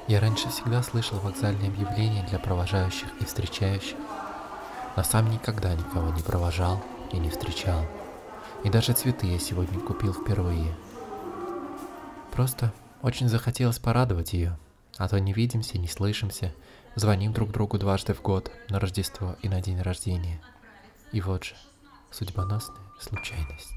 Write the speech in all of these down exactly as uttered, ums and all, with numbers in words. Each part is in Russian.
Я раньше всегда слышал вокзальные объявления для провожающих и встречающих, но сам никогда никого не провожал и не встречал. И даже цветы я сегодня купил впервые. Просто очень захотелось порадовать ее, а то не видимся, не слышимся, звоним друг другу дважды в год, на Рождество и на день рождения. И вот же, судьбоносная случайность.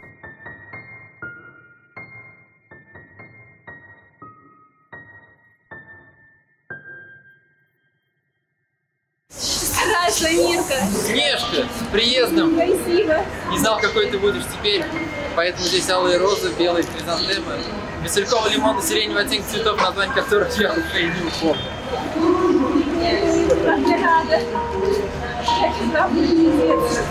Здравствуй, Мирка! Снежка, с приездом! Спасибо! Не знал, какой ты будешь теперь, поэтому здесь алые розы, белые хризантемы, васильковый лимон и сиреневый оттенок цветов, название которых я уже и не упомню. Как я рада! Хочу с тобой видеться.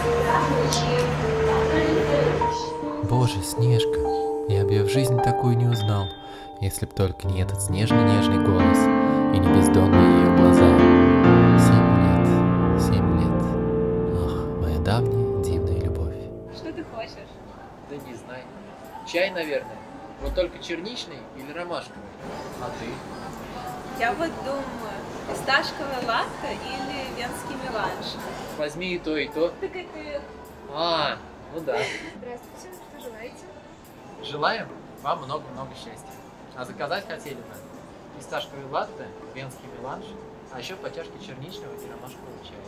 Боже, Снежка, я бы ее в жизни такую не узнал, если б только не этот снежный-нежный голос и не бездонные ее глаза. Семь лет, семь лет. Ах, моя давняя дивная любовь. Что ты хочешь? Да не знаю. Чай, наверное. Вот только черничный или ромашковый? А ты? Я вот думаю, фисташковое латте или венский меланж? Возьми и то, и то. Так это... А, ну да. Здравствуйте, что желаете? Желаем вам много-много счастья. А заказать хотели бы фисташковый латте, венский меланж, а еще по чашке черничного и ромашкового чая.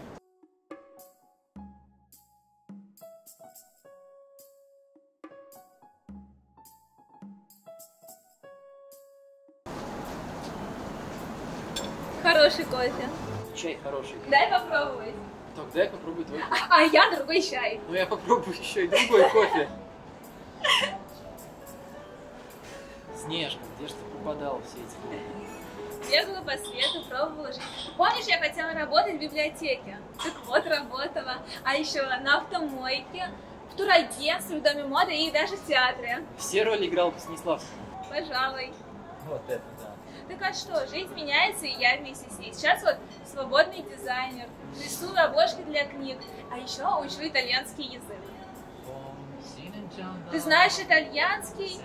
Хороший кофе. Чай хороший. Дай попробовать. Так, дай попробуй твой кофе. А я другой чай. Ну я попробую еще и другой кофе. Снежка, где же ты пропадала все эти годы? Бегала по свету, пробовала жить. Помнишь, я хотела работать в библиотеке? Так вот, работала. А еще на автомойке, в турагентстве, в доме моды и даже в театре. Все роли играл по Станиславскому. Пожалуй. Вот это да. Так а что, жизнь меняется, и я вместе с ней. Сейчас вот свободный дизайнер, рисую обложки для книг, а еще учу итальянский язык. Ты знаешь итальянский?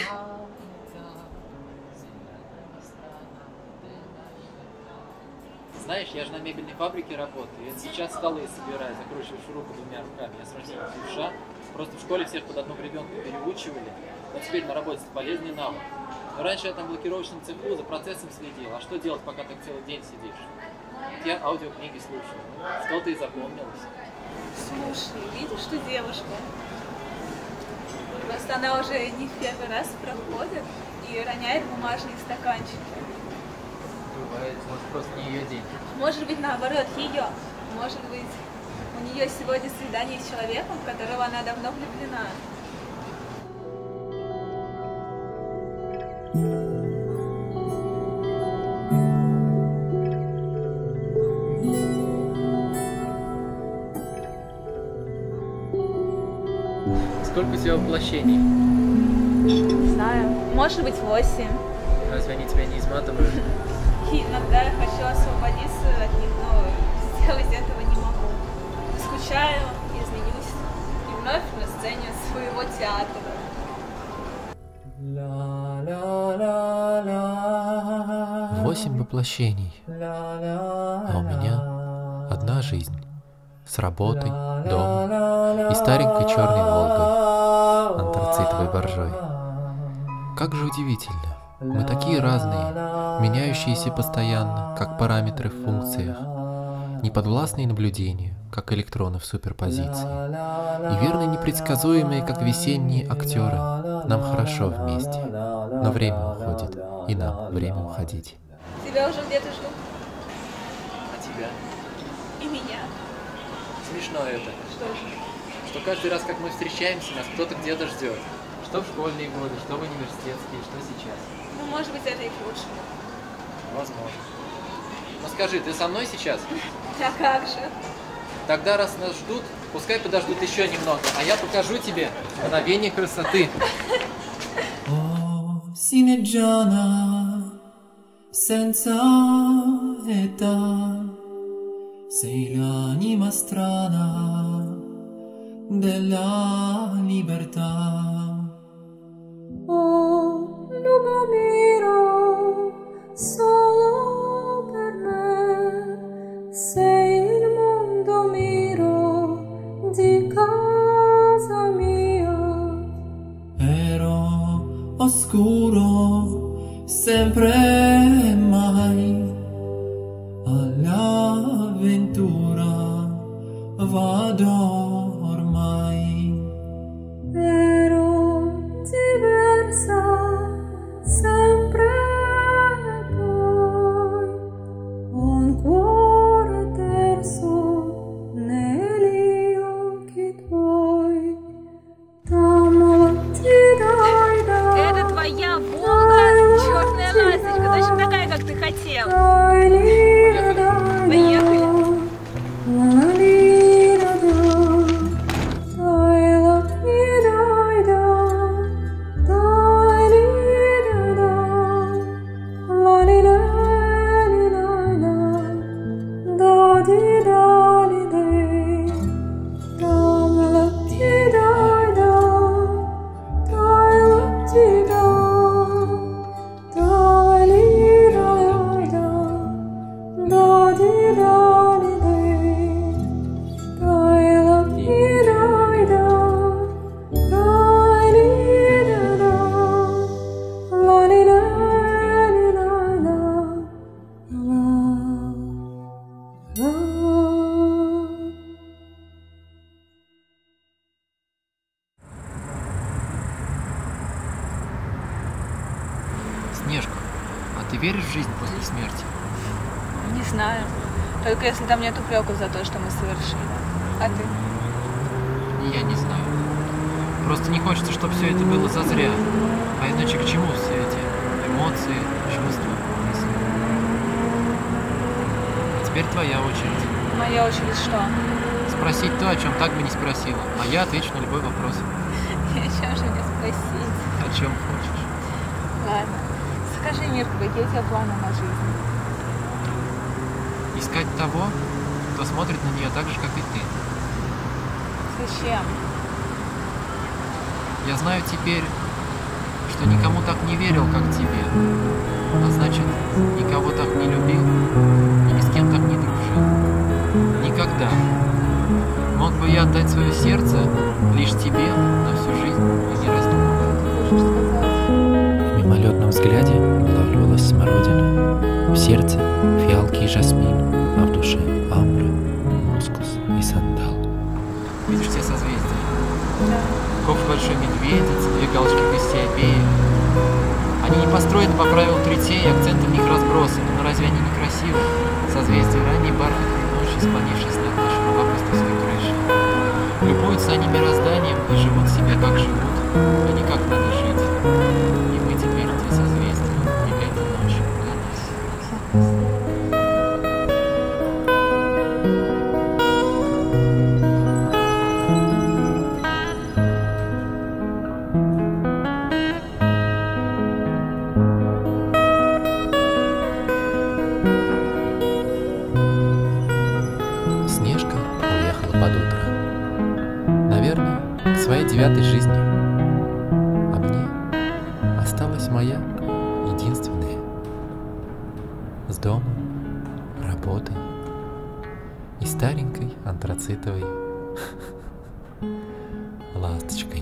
Знаешь, я же на мебельной фабрике работаю, и сейчас столы собираю, закручиваю шурупы двумя руками. Я срочно душа. Просто в школе всех под одну гребенку переучивали. Вот теперь на работе это полезный навык. Но раньше я там в блокировочном цеху за процессом следил. А что делать, пока так целый день сидишь? Вот я аудиокниги слушаю. Что-то и запомнилось. Слушай, видишь, что девушка? Просто она уже не в первый раз проходит и роняет бумажные стаканчики. Бывает, может, просто не ее день. Может быть, наоборот, ее. Может быть, у нее сегодня свидание с человеком, в которого она давно влюблена. Сколько у тебя воплощений? Не знаю, может быть, восемь. Разве они тебя не изматывают? И иногда я хочу освободиться от них, но сделать этого не могу. Скучаю, изменюсь и вновь на сцене своего театра. Восемь воплощений, а у меня одна жизнь. С работой, домом и старенькой черной Волгой, антрацитовой боржой. Как же удивительно, мы такие разные, меняющиеся постоянно, как параметры в функциях, неподвластные наблюдению, как электроны в суперпозиции, и верно непредсказуемые, как весенние актеры. Нам хорошо вместе, но время уходит, и нам время уходить. Тебя уже где-то ждут. А тебя? И меня. Смешно это. Что же? Что каждый раз, как мы встречаемся, нас кто-то где-то ждет. Что в школьные годы, что в университетские, что сейчас. Ну, может быть, это и к лучшему. Возможно. Ну скажи, ты со мной сейчас? А как же? Тогда, раз нас ждут, пускай подождут еще немного, а я покажу тебе мгновение красоты. Oh, sineggiana, senza età, sei l'anima strana della libertà. Oh, lume nero, solo per me, sei il mondo miro di casa mia. Ero oscuro sempre e mai, all'avventura vado ormai. Ero diversa sempre e poi ho un cuore terzo negli occhi tuoi. Это твоя Волга, черная ласточка, точно такая, как ты хотел. Поехали. Снежка, а ты веришь в жизнь после смерти? Не знаю. Только если там нет упреков за то, что мы совершили. А ты? Я не знаю. Просто не хочется, чтобы все это было зазря. А иначе к чему все эти эмоции, чувства, мысли? А теперь твоя очередь. Моя очередь что? Спросить то, о чем так бы не спросила. А я отвечу на любой вопрос. И о чем же мне спросить? О чем хочешь. Ладно. Скажи, Мирка, какие у тебя планы на жизнь? Искать того, кто смотрит на нее так же, как и ты. Зачем? Я знаю теперь, что никому так не верил, как тебе. А значит, никого так не любил и ни с кем так не дружил. Никогда. Мог бы я отдать свое сердце лишь тебе на всю жизнь и не раздумывая. В мимолетном взгляде улавливалась смородина, в сердце фиалки и жасмин, а в душе амбра, мускус и сандал. Видишь те созвездия? Да. Кофе большой медведец, две галочки Кассиопеи. Они не построены по правилу третей, акценты в них разбросаны, но разве они не красивы? Созвездия ранней бархатной ночи, склонившись над нашей августовской крышей. Любуются они мирозданием и живут себе, как живут, а не как надо жить. И мы теперь те созвездия, и эта ночь для нас. Снежка уехала под утро. Наверное, к своей девятой жизни. А мне осталась моя единственная. С домом, работой и старенькой антрацитовой ласточкой.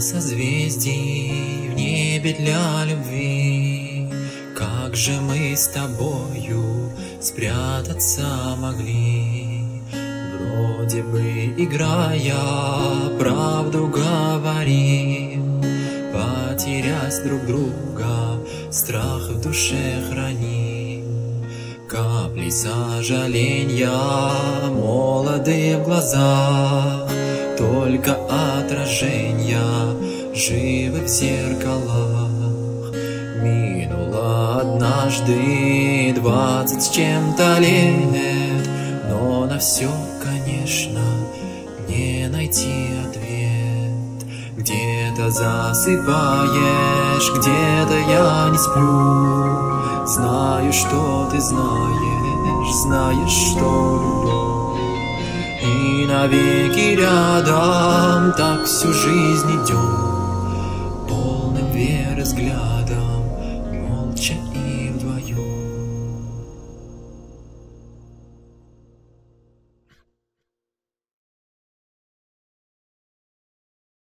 созвездий в небе для любви. Как же мы с тобою спрятаться могли? Вроде бы играя, правду говорим, потерять друг друга, страх в душе храним. Капли сожаления, молодые в глазах, только отражения живы в зеркалах. Минуло однажды двадцать с чем-то лет, но на все, конечно, не найти ответ. Где-то засыпаешь, где-то я не сплю. Знаю, что ты знаешь, знаешь, что люблю. И навеки рядом так всю жизнь идем, полным веры взглядом, молча